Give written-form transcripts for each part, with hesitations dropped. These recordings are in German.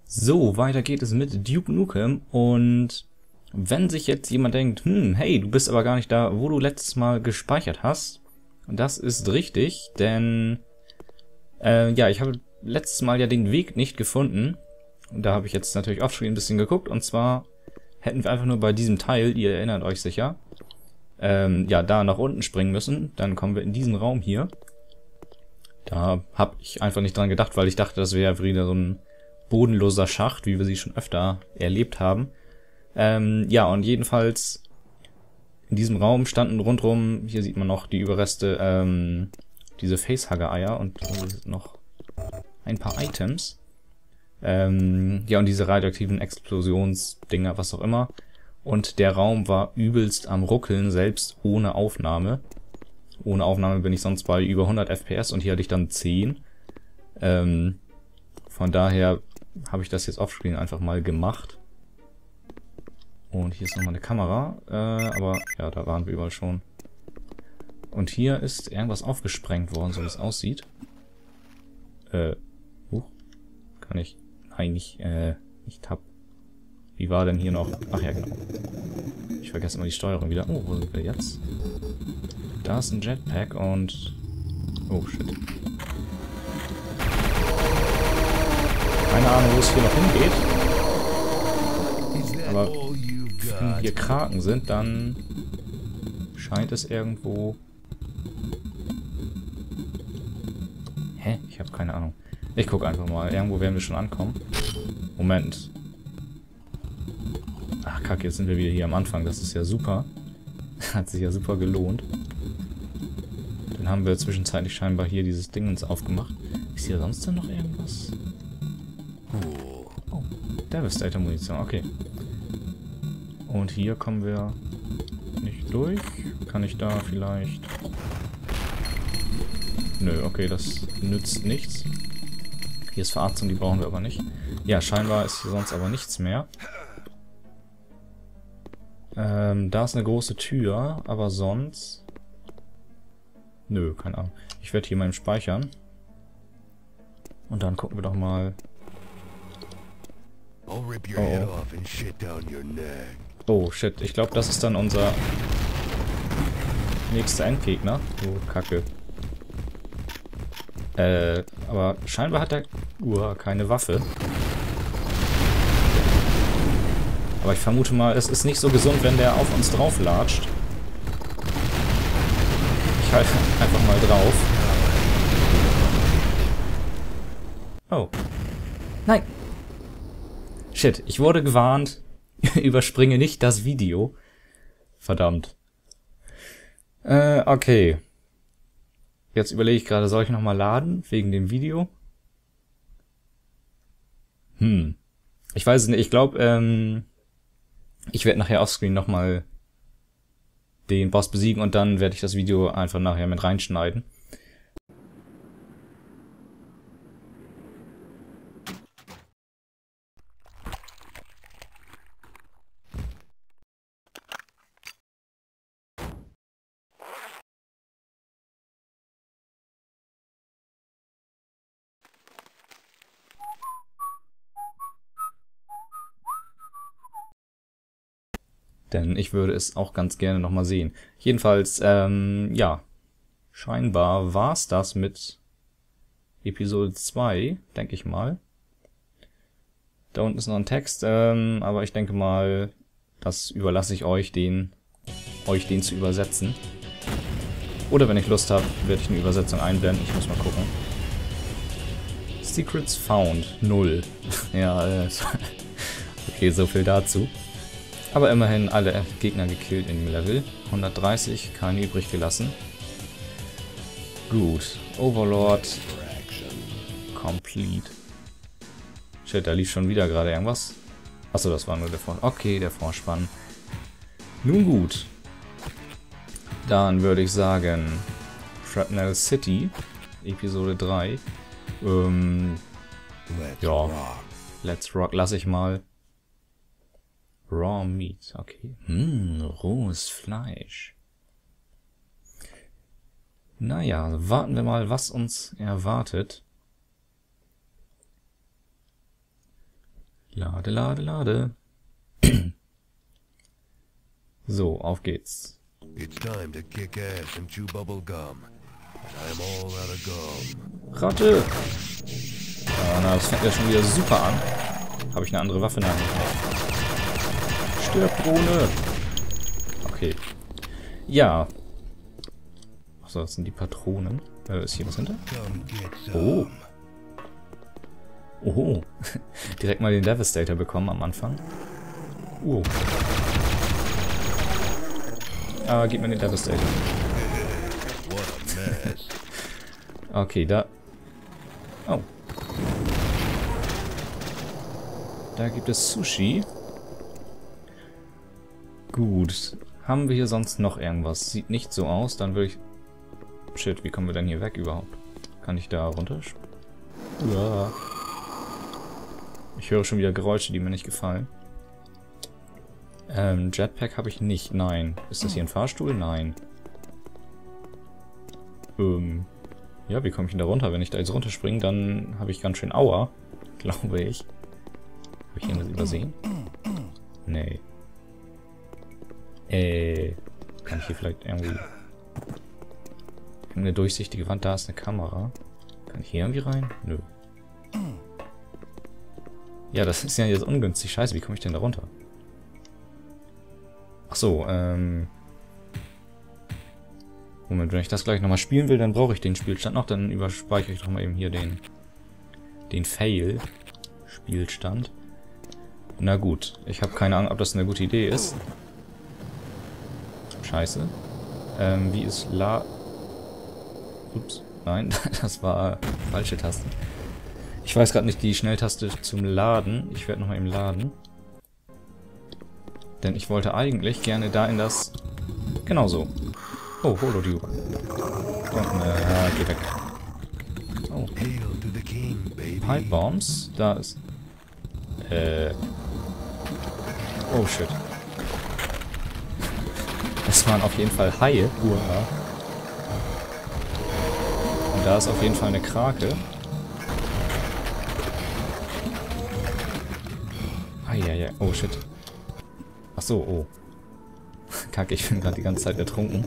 So, weiter geht es mit Duke Nukem und wenn sich jetzt jemand denkt, hey, du bist aber gar nicht da, wo du letztes Mal gespeichert hast, das ist richtig, denn ja, ich habe letztes Mal ja den Weg nicht gefunden und da habe ich jetzt natürlich offscreen ein bisschen geguckt und zwar hätten wir einfach nur bei diesem Teil, ihr erinnert euch sicher, ja, da nach unten springen müssen, dann kommen wir in diesen Raum hier. Da habe ich einfach nicht dran gedacht, weil ich dachte, das wäre wieder so ein bodenloser Schacht, wie wir sie schon öfter erlebt haben. Ja, und jedenfalls in diesem Raum standen rundrum, hier sieht man noch die Überreste, diese Facehugger-Eier und noch ein paar Items. Ja, und diese radioaktiven Explosionsdinger, was auch immer. Und der Raum war übelst am Ruckeln, selbst ohne Aufnahme. Ohne Aufnahme bin ich sonst bei über 100 FPS und hier hatte ich dann 10. Von daher habe ich das jetzt offscreen einfach mal gemacht. Und hier ist nochmal eine Kamera, aber ja, da waren wir überall schon. Und hier ist irgendwas aufgesprengt worden, so wie es aussieht. Kann ich... Nein, nicht tab. Wie war denn hier noch? Ach ja, genau. Ich vergesse immer die Steuerung wieder. Oh, wo sind wir jetzt? Da ist ein Jetpack und... Oh, shit. Keine Ahnung, wo es hier noch hingeht. Aber wenn hier Kraken sind, dann scheint es irgendwo... Hä? Ich habe keine Ahnung. Ich gucke einfach mal. Irgendwo werden wir schon ankommen. Moment. Ach, kacke, jetzt sind wir wieder hier am Anfang. Das ist ja super. Hat sich ja super gelohnt. Dann haben wir zwischenzeitlich scheinbar hier dieses Ding uns aufgemacht. Ist hier sonst denn noch irgendwas? Oh, Devastator-Munition, okay. Und hier kommen wir nicht durch. Kann ich da vielleicht... Nö, okay, das nützt nichts. Hier ist Verarztung, die brauchen wir aber nicht. Ja, scheinbar ist hier sonst aber nichts mehr. Da ist eine große Tür, aber sonst... Nö, keine Ahnung. Ich werde hier mal speichern. Und dann gucken wir doch mal... Oh, shit. Ich glaube, das ist dann unser nächster Endgegner. Oh, Kacke. Aber scheinbar hat der keine Waffe. Aber ich vermute mal, es ist nicht so gesund, wenn der auf uns drauf latscht. Ich halte einfach mal drauf. Oh. Nein! Shit, ich wurde gewarnt. Überspringe nicht das Video. Verdammt. Okay. Jetzt überlege ich gerade, soll ich nochmal laden? Wegen dem Video? Ich weiß es nicht. Ich glaube, ich werde nachher offscreen nochmal den Boss besiegen und dann werde ich das Video einfach nachher mit reinschneiden. Denn ich würde es auch ganz gerne nochmal sehen. Jedenfalls, ja, scheinbar war's das mit Episode 2, denke ich mal. Da unten ist noch ein Text, aber ich denke mal, das überlasse ich euch, den zu übersetzen. Oder wenn ich Lust habe, werde ich eine Übersetzung einblenden. Ich muss mal gucken. Secrets found, 0. Ja, okay, so viel dazu. Aber immerhin alle Gegner gekillt in dem Level. 130, keine übrig gelassen. Gut. Overlord. Complete. Shit, da lief schon wieder gerade irgendwas. Achso, das war nur der Vorspann. Okay, der Vorspann. Nun gut. Dann würde ich sagen, Shrapnel City, Episode 3. Ja, Let's Rock lasse ich mal. Raw Meat, okay. Rohes Fleisch. Naja, warten wir mal, was uns erwartet. Lade, lade, lade. So, auf geht's. It's time to kick ass and chew bubble gum. And I'm all out of gum. Ratte! Ah, na, das fängt ja schon wieder super an. Habe ich eine andere Waffe in der Hand? Stirb, Drohne! Okay. Ja. Achso, das sind die Patronen. Ist hier was hinter? Come get Oh. some. Oho. Direkt mal den Devastator bekommen am Anfang. Gib mir den Devastator. What a mess. Okay, da... Oh. Da gibt es Sushi. Gut. Haben wir hier sonst noch irgendwas? Sieht nicht so aus, dann würde ich... Shit, wie kommen wir denn hier weg überhaupt? Kann ich da runter? Ja. Ich höre schon wieder Geräusche, die mir nicht gefallen. Jetpack habe ich nicht. Nein. Ist das hier ein Fahrstuhl? Nein. Ja, wie komme ich denn da runter? Wenn ich da jetzt runterspringe, dann habe ich ganz schön Aua. Glaube ich. Habe ich irgendwas übersehen? Nee. Kann ich hier vielleicht irgendwie... Eine durchsichtige Wand, da ist eine Kamera. Kann ich hier irgendwie rein? Nö. Ja, das ist ja jetzt ungünstig. Scheiße, wie komme ich denn da runter? Ach so, Moment, wenn ich das gleich nochmal spielen will, dann brauche ich den Spielstand noch. Dann überspeichere ich doch mal eben hier den Fail-Spielstand. Na gut, ich habe keine Ahnung, ob das eine gute Idee ist. Scheiße. Wie ist Ups, nein, das war falsche Taste. Ich weiß gerade nicht die Schnelltaste zum Laden. Ich werde nochmal eben laden. Denn ich wollte eigentlich gerne da in das... Genau so. Oh, Holodube. Und, geh weg. Oh. Hail to the king, baby. Pipe Bombs. Da ist... Oh, shit. Das waren auf jeden Fall Haie. Uah. Und da ist auf jeden Fall eine Krake. Eieiei. Oh, shit. Ach so, oh. Kacke, ich bin gerade die ganze Zeit ertrunken.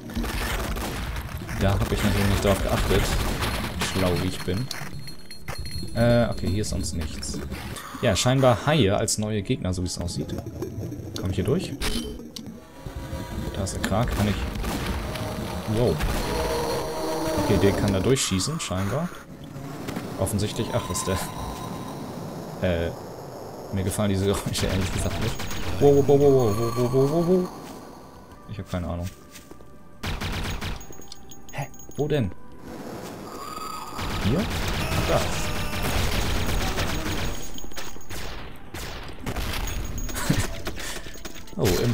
Da habe ich natürlich nicht drauf geachtet. Schlau wie ich bin. Okay, hier ist sonst nichts. Ja, scheinbar Haie als neue Gegner, so wie es aussieht. Komme ich hier durch? Da ist der Krake, kann ich... Wow. Okay, der kann da durchschießen, scheinbar. Offensichtlich... Ach, ist der... Mir gefallen diese Geräusche ehrlich gesagt nicht. Wow, wow, wow, wow, wow, wow, wow, wow, wow. Ich habe keine Ahnung. Hä? Wo denn? Hier? Da. Oh, im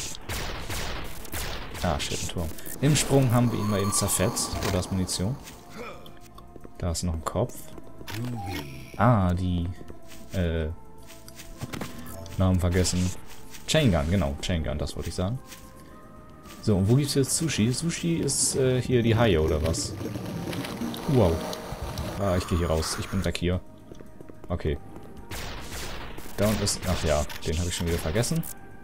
shit, ein Turm. Im Sprung haben wir ihn mal eben zerfetzt. Oder das Munition. Da ist noch ein Kopf. Ah, die... Namen vergessen. Chaingun, genau. Chaingun, das wollte ich sagen. So, und wo gibt es jetzt Sushi? Sushi ist hier die Haie, oder was? Wow. Ah, ich gehe hier raus. Ich bin weg hier. Okay. Da unten ist... Ach ja, den habe ich schon wieder vergessen.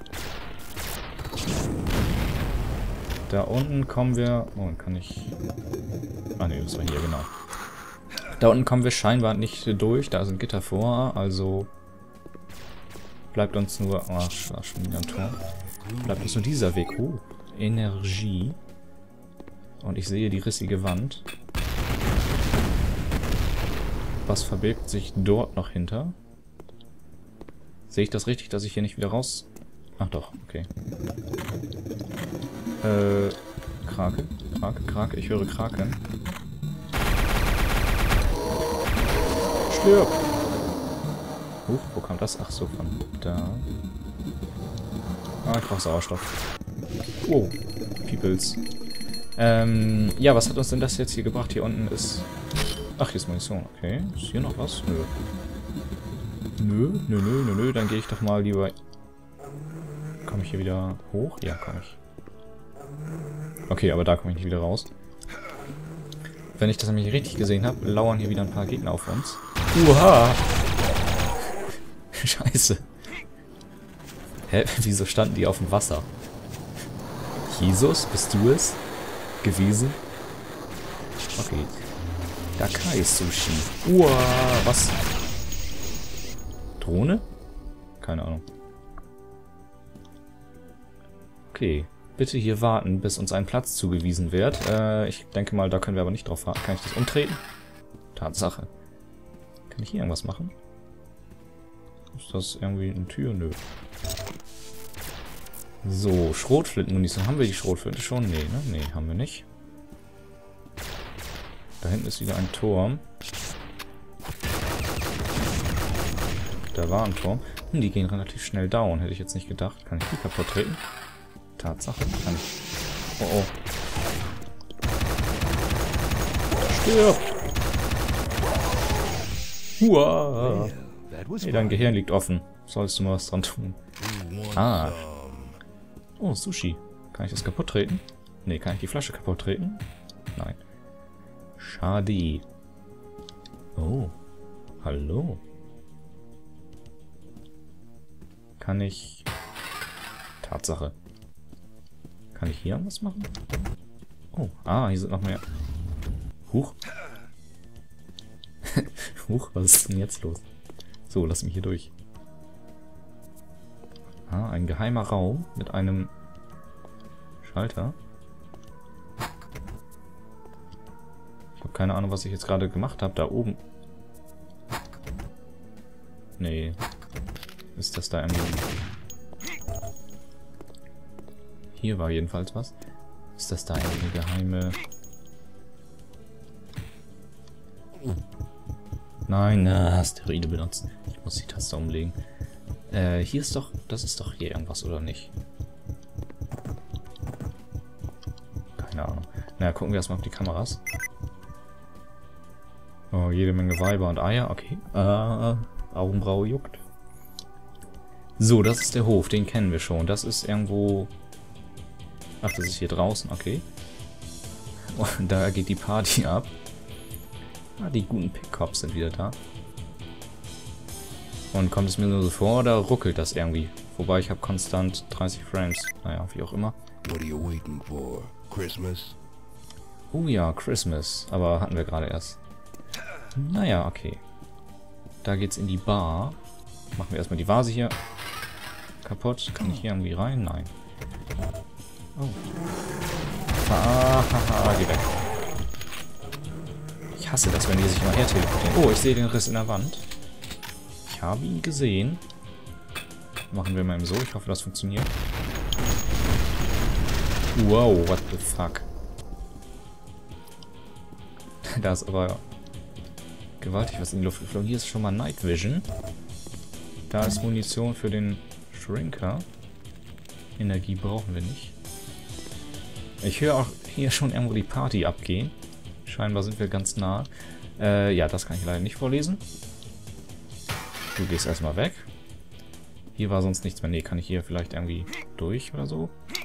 Da unten kommen wir... Moment, kann ich... Ah ne, das war hier, genau. Da unten kommen wir scheinbar nicht durch. Da sind Gitter vor, also... Bleibt uns nur... Ach, schon wieder ein Tor. Bleibt uns nur dieser Weg. Energie. Und ich sehe die rissige Wand. Was verbirgt sich dort noch hinter? Sehe ich das richtig, dass ich hier nicht wieder raus... Ach doch, okay. Krake. Krake, Krake. Ich höre Kraken. Stirb! Wo kam das? Ach so, von da. Ah, ich brauche Sauerstoff. Oh, Peoples. Ja, was hat uns denn das jetzt hier gebracht? Hier unten ist... Ach, hier ist Munition. Okay, ist hier noch was? Nö. Dann gehe ich doch mal lieber... Komme ich hier wieder hoch? Ja, komme ich. Okay, aber da komme ich nicht wieder raus. Wenn ich das nämlich richtig gesehen habe, lauern hier wieder ein paar Gegner auf uns. Uha! Scheiße. Hä? Wieso standen die auf dem Wasser? Jesus, bist du es? Gewesen? Okay. Dakai Sushi. Uah, was? Drohne? Keine Ahnung. Okay. Bitte hier warten, bis uns ein Platz zugewiesen wird. Ich denke mal, da können wir aber nicht drauf warten. Kann ich das umtreten? Tatsache. Kann ich hier irgendwas machen? Ist das irgendwie eine Tür? Nö. So, Schrotflintenmunition. Haben wir die Schrotflinte schon? Nee, ne? Nee, haben wir nicht. Da hinten ist wieder ein Turm. Da war ein Turm. Die gehen relativ schnell down. Hätte ich jetzt nicht gedacht. Kann ich die kaputt treten? Tatsache. Kann ich. Oh oh. Stirb! Huah! Hey, dein Gehirn liegt offen. Sollst du mal was dran tun? Ah. Oh, Sushi. Kann ich das kaputt treten? Ne, kann ich die Flasche kaputt treten? Nein. Schade. Oh. Hallo. Kann ich... Tatsache. Kann ich hier was machen? Oh, hier sind noch mehr. Huch. Huch, was ist denn jetzt los? So, lass mich hier durch. Ein geheimer Raum mit einem Schalter. Ich habe keine Ahnung, was ich jetzt gerade gemacht habe. Da oben. Nee. Ist das da irgendwie... Hier war jedenfalls was. Ist das da eine geheime... Nein, Steroide benutzen. Ich muss die Taste umlegen. Hier ist doch... Das ist doch hier irgendwas, oder nicht? Keine Ahnung. Naja, gucken wir erstmal auf die Kameras. Oh, jede Menge Weiber und Eier. Okay. Augenbraue juckt. So, das ist der Hof. Den kennen wir schon. Das ist irgendwo... Ach, das ist hier draußen. Okay. Oh, da geht die Party ab. Die guten Pick-Cops sind wieder da. Und kommt es mir nur so vor, oder ruckelt das irgendwie? Wobei ich habe konstant 30 Frames. Naja, wie auch immer. What are you waiting for? Christmas? Oh ja, Christmas. Aber hatten wir gerade erst. Naja, okay. Da geht's in die Bar. Machen wir erstmal die Vase hier kaputt. Kann ich hier irgendwie rein? Nein. Oh. Geh weg. Ich hasse das, wenn die sich immer her teleportieren. Oh, ich sehe den Riss in der Wand. Ich habe ihn gesehen. Machen wir mal eben so. Ich hoffe, das funktioniert. Wow, what the fuck. Da ist aber gewaltig was in die Luft geflogen. Hier ist schon mal Night Vision. Da ist Munition für den Shrinker. Energie brauchen wir nicht. Ich höre auch hier schon irgendwo die Party abgehen. Scheinbar sind wir ganz nah. Ja, das kann ich leider nicht vorlesen. Du gehst erstmal weg. Hier war sonst nichts mehr. Nee, kann ich hier vielleicht irgendwie durch oder so?